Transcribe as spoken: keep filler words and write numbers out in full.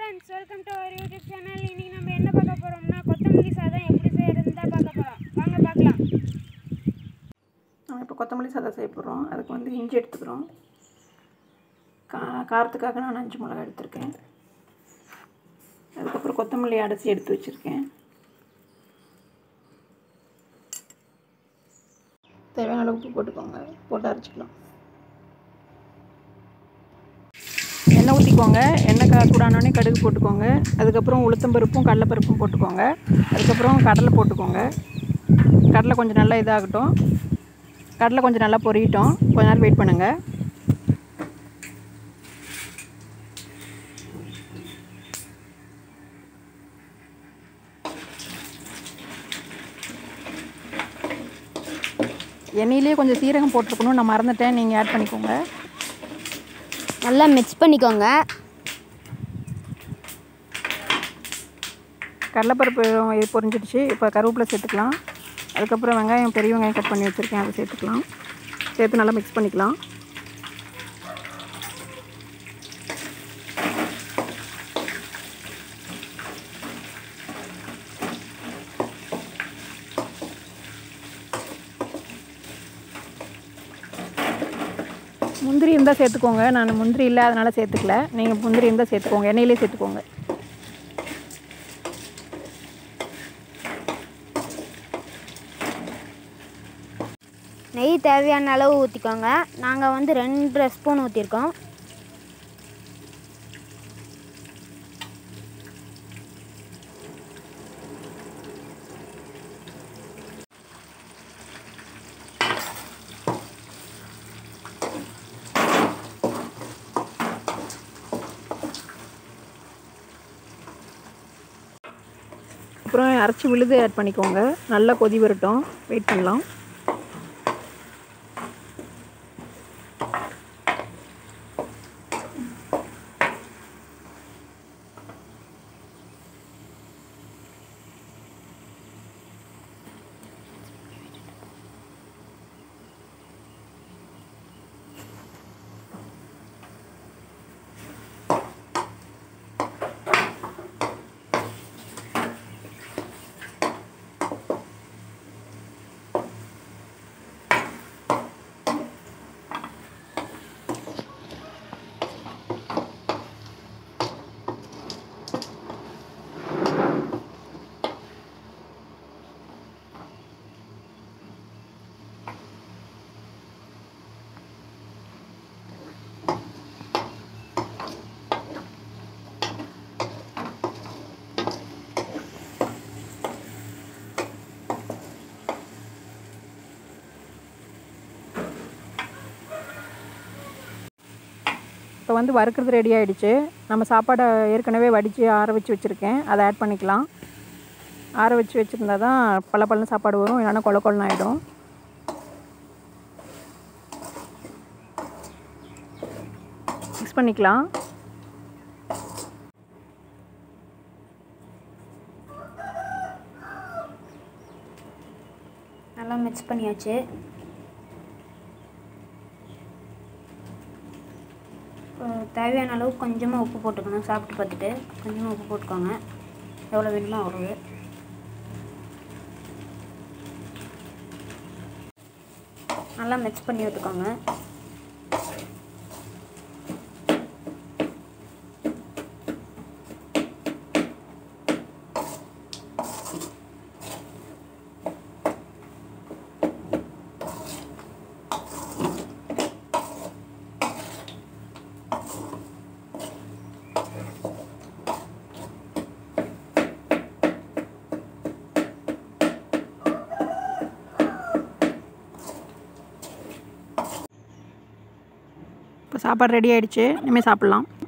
friends, welcome to our YouTube channel. இன்னைக்கு நம்ம என்ன பார்க்க போறோம்னா கொத்தமல்லி சாதம் எப்படி செய்யறதுன்னு தான் பார்க்க போறோம். வாங்க பார்க்கலாம். நம்ம இப்போ கொத்தமல்லி சாதம் செய்ய போறோம். அதுக்கு வந்து இஞ்சி எடுத்துக்கிறோம். காரத்துக்காக நான் அஞ்சு மிளகாய் எடுத்துர்க்கேன். அதுக்கு அப்புறம் கொத்தமல்லி அரைச்சி எடுத்து வச்சிருக்கேன். தேவையான அளவு உப்பு போட்டுக்கோங்க. போட்டு அரைச்சிக்கலாம். எண்ணெய் ஊற்றிக்கோங்க. எண்ணெய் சூடானோடனே கடுகு போட்டுக்கோங்க. அதுக்கப்புறம் உளுத்தம்பருப்பும் கடலைப்பருப்பும் போட்டுக்கோங்க. அதுக்கப்புறம் கடலை போட்டுக்கோங்க. கடலை கொஞ்சம் நல்லா இதாகட்டும். கடலை கொஞ்சம் நல்லா பொரியட்டும். கொஞ்ச நேரம் வெயிட் பண்ணுங்கள். எண்ணெயிலே கொஞ்சம் சீரகம் போட்டிருக்கணும். நான் மறந்துட்டேன், நீங்கள் ஆட் பண்ணிக்கோங்க. நல்லா மிக்ஸ் பண்ணிக்கோங்க. கடலைப்பருப்பு பொரிஞ்சிடுச்சு. இப்போ கருவேப்பிலை சேர்த்துக்கலாம். அதுக்கப்புறம் வெங்காயம், பெரிய வெங்காயம் கட் பண்ணி வச்சுருக்கேன், அதை சேர்த்துக்கலாம். சேர்த்து நல்லா மிக்ஸ் பண்ணிக்கலாம். முந்திரி இருந்தால் சேர்த்துக்கோங்க. நான் முந்திரி இல்லை, அதனால் சேர்த்துக்கல. நீங்கள் முந்திரி இருந்தால் சேர்த்துக்கோங்க. எண்ணெயிலே சேர்த்துக்கோங்க. நெய் தேவையான அளவு ஊற்றிக்கோங்க. நாங்கள் வந்து ரெண்டு ஸ்பூன் ஊற்றிருக்கோம். அப்புறம் அரைச்சி விழுது ஆட் பண்ணிக்கோங்க. நல்லா கொதி வரட்டும், வெயிட் பண்ணலாம். இப்போ வந்து வறுக்கிறது ரெடி ஆகிடுச்சு. நம்ம சாப்பாடை ஏற்கனவே வடித்து ஆற வச்சு வச்சுருக்கேன், அதை ஆட் பண்ணிக்கலாம். ஆற வச்சு வச்சுருந்தா தான் பல பழம் சாப்பாடு வரும், இல்லைன்னா கொல கொலன்னு ஆகிடும். மிக்ஸ் பண்ணிக்கலாம். நல்லா மிக்ஸ் பண்ணியாச்சு. தேவையான அளவு கொஞ்சமாக உப்பு போட்டுக்கணும். சாப்பிட்டு பார்த்துட்டு கொஞ்சமாக உப்பு போட்டுக்கோங்க. எவ்வளோ வேணுமோ அவ்வளவு. நல்லா மிக்ஸ் பண்ணி விட்டுக்கோங்க. இப்போ சாப்பாடு ரெடி ஆகிடுச்சு. இனிமேல் சாப்பிட்லாம்.